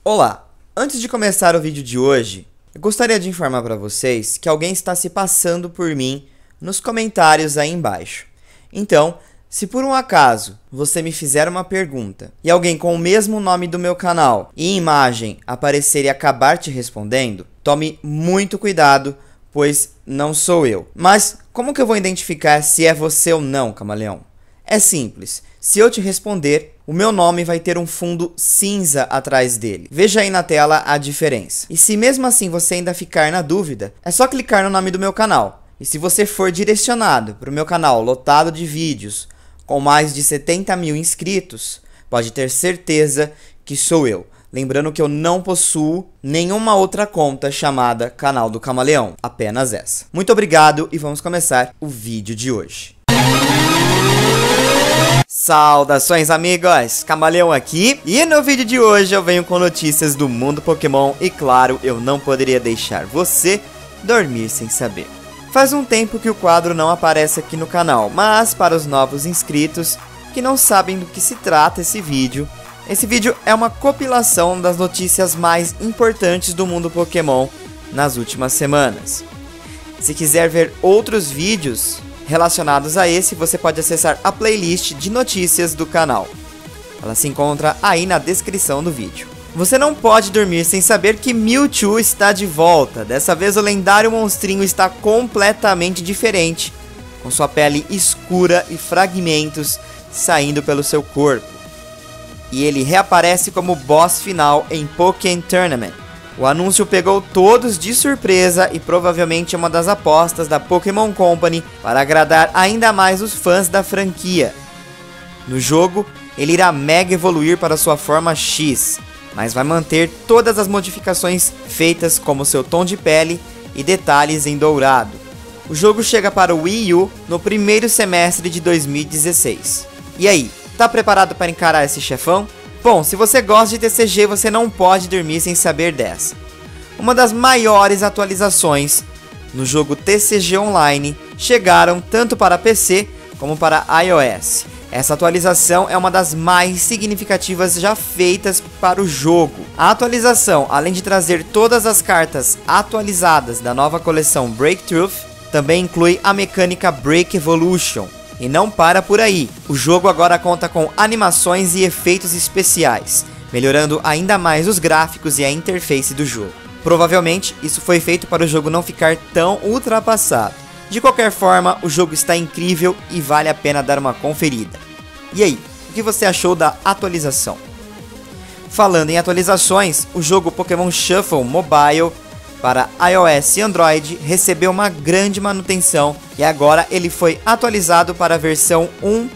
Olá! Antes de começar o vídeo de hoje, eu gostaria de informar para vocês que alguém está se passando por mim nos comentários aí embaixo. Então, se por um acaso você me fizer uma pergunta e alguém com o mesmo nome do meu canal e imagem aparecer e acabar te respondendo, tome muito cuidado, pois não sou eu. Mas como que eu vou identificar se é você ou não, camaleão? É simples, se eu te responder, o meu nome vai ter um fundo cinza atrás dele. Veja aí na tela a diferença. E se mesmo assim você ainda ficar na dúvida, é só clicar no nome do meu canal. E se você for direcionado para o meu canal lotado de vídeos, com mais de 70 mil inscritos, pode ter certeza que sou eu. Lembrando que eu não possuo nenhuma outra conta chamada Canal do Camaleão, apenas essa. Muito obrigado e vamos começar o vídeo de hoje. Saudações amigos, Camaleão aqui, e no vídeo de hoje eu venho com notícias do mundo Pokémon e claro, eu não poderia deixar você dormir sem saber. Faz um tempo que o quadro não aparece aqui no canal, mas para os novos inscritos que não sabem do que se trata esse vídeo é uma compilação das notícias mais importantes do mundo Pokémon nas últimas semanas. Se quiser ver outros vídeos relacionados a esse, você pode acessar a playlist de notícias do canal. Ela se encontra aí na descrição do vídeo. Você não pode dormir sem saber que Mewtwo está de volta. Dessa vez o lendário monstrinho está completamente diferente, com sua pele escura e fragmentos saindo pelo seu corpo. E ele reaparece como boss final em Pokémon Tournament. O anúncio pegou todos de surpresa e provavelmente é uma das apostas da Pokémon Company para agradar ainda mais os fãs da franquia. No jogo, ele irá mega evoluir para sua forma X, mas vai manter todas as modificações feitas como seu tom de pele e detalhes em dourado. O jogo chega para o Wii U no primeiro semestre de 2016. E aí, tá preparado para encarar esse chefão? Bom, se você gosta de TCG, você não pode dormir sem saber dessa. Uma das maiores atualizações no jogo TCG Online chegaram tanto para PC como para iOS. Essa atualização é uma das mais significativas já feitas para o jogo. A atualização, além de trazer todas as cartas atualizadas da nova coleção Breakthrough, também inclui a mecânica Break Evolution. E não para por aí, o jogo agora conta com animações e efeitos especiais, melhorando ainda mais os gráficos e a interface do jogo. Provavelmente isso foi feito para o jogo não ficar tão ultrapassado. De qualquer forma, o jogo está incrível e vale a pena dar uma conferida. E aí, o que você achou da atualização? Falando em atualizações, o jogo Pokémon Shuffle Mobile para iOS e Android recebeu uma grande manutenção e agora ele foi atualizado para a versão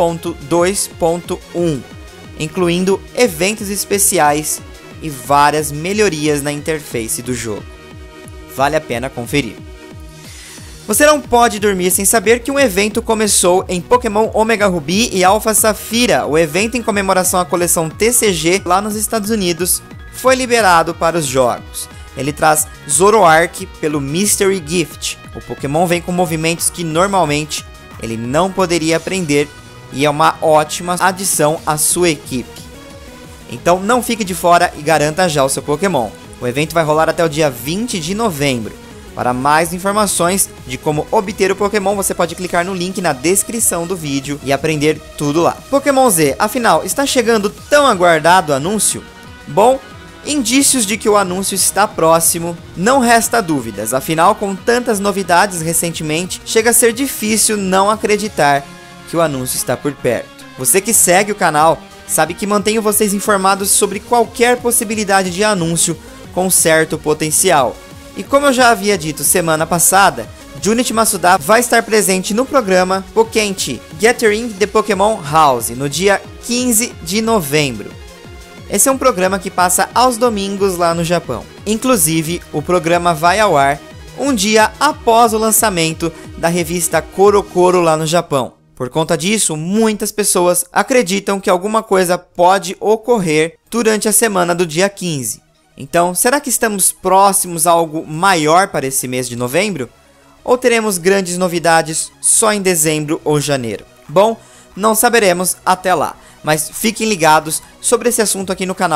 1.2.1, incluindo eventos especiais e várias melhorias na interface do jogo. Vale a pena conferir. Você não pode dormir sem saber que um evento começou em Pokémon Omega Ruby e Alpha Safira. O evento em comemoração à coleção TCG lá nos Estados Unidos foi liberado para os jogos. Ele traz Zoroark pelo Mystery Gift. O Pokémon vem com movimentos que normalmente ele não poderia aprender e é uma ótima adição à sua equipe. Então não fique de fora e garanta já o seu Pokémon. O evento vai rolar até o dia 20 de novembro. Para mais informações de como obter o Pokémon, você pode clicar no link na descrição do vídeo e aprender tudo lá. Pokémon Z, afinal, está chegando tão aguardado anúncio? Bom, indícios de que o anúncio está próximo, não resta dúvidas, afinal com tantas novidades recentemente, chega a ser difícil não acreditar que o anúncio está por perto. Você que segue o canal, sabe que mantenho vocês informados sobre qualquer possibilidade de anúncio com certo potencial. E como eu já havia dito semana passada, Junichi Masuda vai estar presente no programa Pokémon Gathering the Pokémon House no dia 15 de novembro. Esse é um programa que passa aos domingos lá no Japão. Inclusive, o programa vai ao ar um dia após o lançamento da revista CoroCoro lá no Japão. Por conta disso, muitas pessoas acreditam que alguma coisa pode ocorrer durante a semana do dia 15. Então, será que estamos próximos a algo maior para esse mês de novembro? Ou teremos grandes novidades só em dezembro ou janeiro? Bom, não saberemos até lá. Mas fiquem ligados sobre esse assunto aqui no canal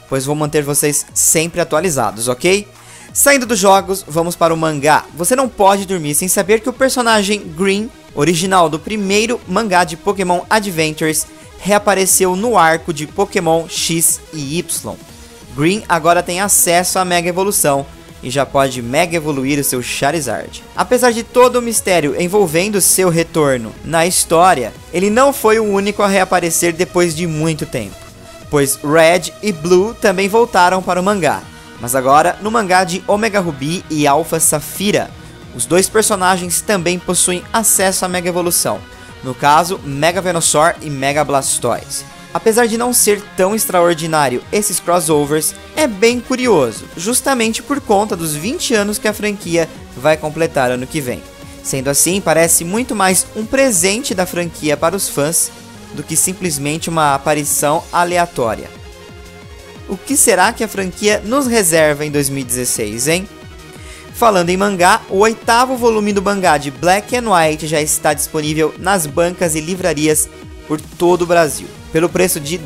pois vou manter vocês sempre atualizados, ok? Saindo dos jogos, vamos para o mangá. Você não pode dormir sem saber que o personagem Green, original do primeiro mangá de Pokémon Adventures, reapareceu no arco de Pokémon X e Y. Green agora tem acesso à Mega Evolução e já pode Mega evoluir o seu Charizard. Apesar de todo o mistério envolvendo seu retorno na história, ele não foi o único a reaparecer depois de muito tempo, pois Red e Blue também voltaram para o mangá, mas agora no mangá de Omega Ruby e Alpha Safira. Os dois personagens também possuem acesso à Mega Evolução, no caso Mega Venusaur e Mega Blastoise. Apesar de não ser tão extraordinário esses crossovers, é bem curioso, justamente por conta dos 20 anos que a franquia vai completar ano que vem. Sendo assim, parece muito mais um presente da franquia para os fãs do que simplesmente uma aparição aleatória. O que será que a franquia nos reserva em 2016, hein? Falando em mangá, o 8º volume do mangá de Black and White já está disponível nas bancas e livrarias por todo o Brasil, pelo preço de R$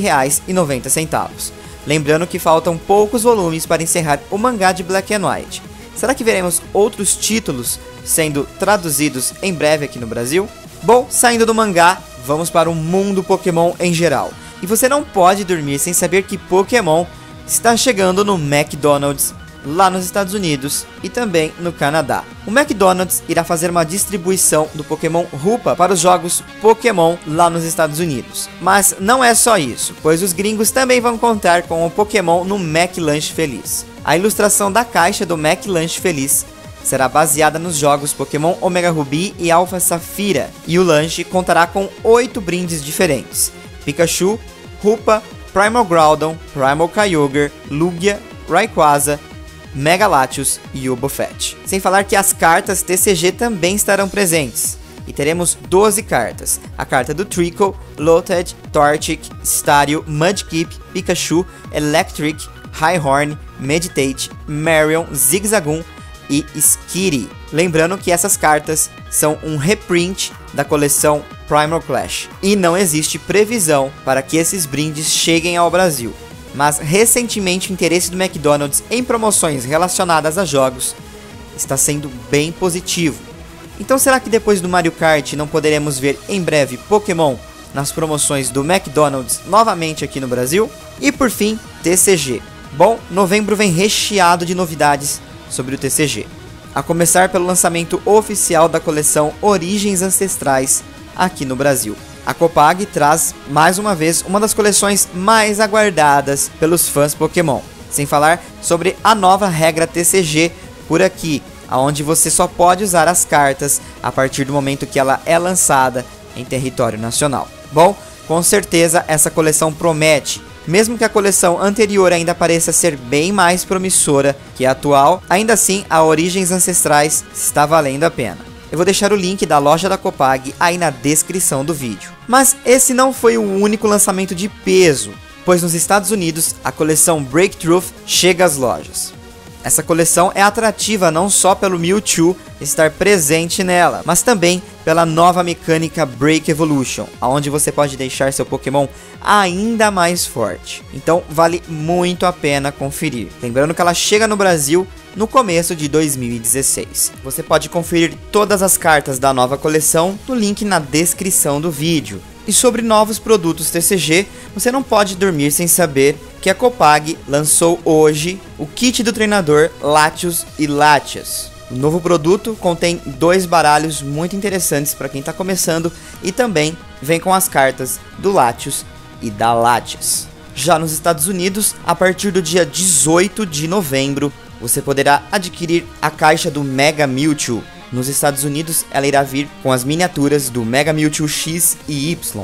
12,90. Lembrando que faltam poucos volumes para encerrar o mangá de Black and White. Será que veremos outros títulos sendo traduzidos em breve aqui no Brasil? Bom, saindo do mangá, vamos para o mundo Pokémon em geral. E você não pode dormir sem saber que Pokémon está chegando no McDonald's, lá nos Estados Unidos e também no Canadá. O McDonald's irá fazer uma distribuição do Pokémon Rupa para os jogos Pokémon lá nos Estados Unidos. Mas não é só isso, pois os gringos também vão contar com o Pokémon no McLanche Feliz. A ilustração da caixa do McLanche Feliz será baseada nos jogos Pokémon Omega Ruby e Alpha Safira, e o lanche contará com 8 brindes diferentes: Pikachu, Rupa, Primal Groudon, Primal Kyogre, Lugia, Rayquaza, Mega Latios e Wobbuffet. Sem falar que as cartas TCG também estarão presentes. E teremos 12 cartas. A carta do Treecko, Lotad, Torchic, Stario, Mudkip, Pikachu, Electric, Highhorn, Meditate, Marion, Zigzagoon e Skitty. Lembrando que essas cartas são um reprint da coleção Primal Clash. E não existe previsão para que esses brindes cheguem ao Brasil. Mas recentemente o interesse do McDonald's em promoções relacionadas a jogos está sendo bem positivo. Então será que depois do Mario Kart não poderemos ver em breve Pokémon nas promoções do McDonald's novamente aqui no Brasil? E por fim, TCG. Bom, novembro vem recheado de novidades sobre o TCG, a começar pelo lançamento oficial da coleção Origens Ancestrais aqui no Brasil. A Copag traz, mais uma vez, uma das coleções mais aguardadas pelos fãs Pokémon. Sem falar sobre a nova regra TCG por aqui, onde você só pode usar as cartas a partir do momento que ela é lançada em território nacional. Bom, com certeza essa coleção promete. Mesmo que a coleção anterior ainda pareça ser bem mais promissora que a atual, ainda assim a Origens Ancestrais está valendo a pena. Eu vou deixar o link da loja da Copag aí na descrição do vídeo. Mas esse não foi o único lançamento de peso, pois nos Estados Unidos a coleção Breakthrough chega às lojas. Essa coleção é atrativa não só pelo Mewtwo estar presente nela, mas também pela nova mecânica Break Evolution, onde você pode deixar seu Pokémon ainda mais forte. Então vale muito a pena conferir. Lembrando que ela chega no Brasil no começo de 2016. Você pode conferir todas as cartas da nova coleção no link na descrição do vídeo. E sobre novos produtos TCG, você não pode dormir sem saber que a Copag lançou hoje o kit do treinador Latios e Latias. O novo produto contém 2 baralhos muito interessantes para quem está começando e também vem com as cartas do Latios e da Latias. Já nos Estados Unidos, a partir do dia 18 de novembro, você poderá adquirir a caixa do Mega Mewtwo. Nos Estados Unidos, ela irá vir com as miniaturas do Mega Mewtwo X e Y.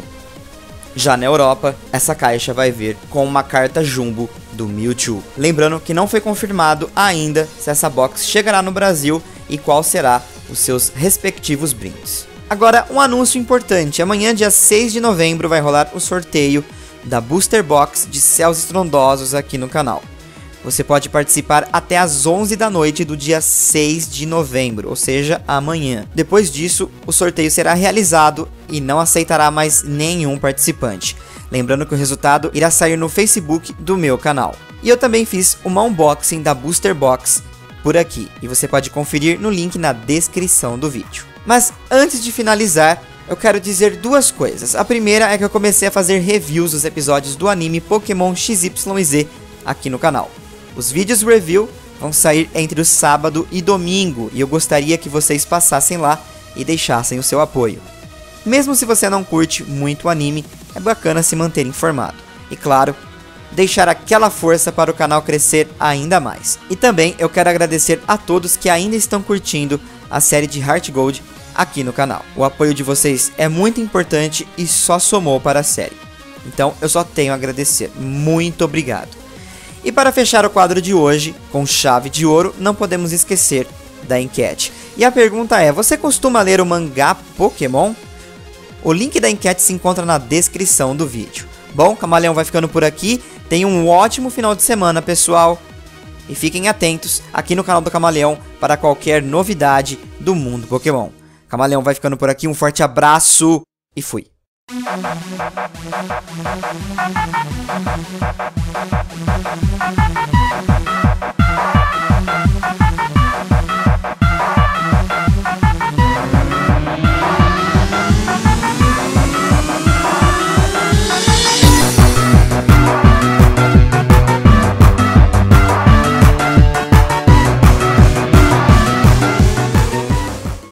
Já na Europa, essa caixa vai vir com uma carta Jumbo do Mewtwo. Lembrando que não foi confirmado ainda se essa box chegará no Brasil e qual será os seus respectivos brindes. Agora, um anúncio importante. Amanhã, dia 6 de novembro, vai rolar o sorteio da Booster Box de Céus Estrondosos aqui no canal. Você pode participar até às 11 da noite do dia 6 de novembro, ou seja, amanhã. Depois disso, o sorteio será realizado e não aceitará mais nenhum participante. Lembrando que o resultado irá sair no Facebook do meu canal. E eu também fiz uma unboxing da Booster Box por aqui, e você pode conferir no link na descrição do vídeo. Mas antes de finalizar, eu quero dizer duas coisas. A primeira é que eu comecei a fazer reviews dos episódios do anime Pokémon XYZ aqui no canal. Os vídeos review vão sair entre o sábado e domingo, e eu gostaria que vocês passassem lá e deixassem o seu apoio. Mesmo se você não curte muito o anime, é bacana se manter informado. E claro, deixar aquela força para o canal crescer ainda mais. E também eu quero agradecer a todos que ainda estão curtindo a série de Heart Gold aqui no canal. O apoio de vocês é muito importante e só somou para a série. Então eu só tenho a agradecer. Muito obrigado. E para fechar o quadro de hoje, com chave de ouro, não podemos esquecer da enquete. E a pergunta é: você costuma ler o mangá Pokémon? O link da enquete se encontra na descrição do vídeo. Bom, Camaleão vai ficando por aqui. Tenham um ótimo final de semana, pessoal. E fiquem atentos aqui no canal do Camaleão para qualquer novidade do mundo Pokémon. Camaleão vai ficando por aqui. Um forte abraço e fui.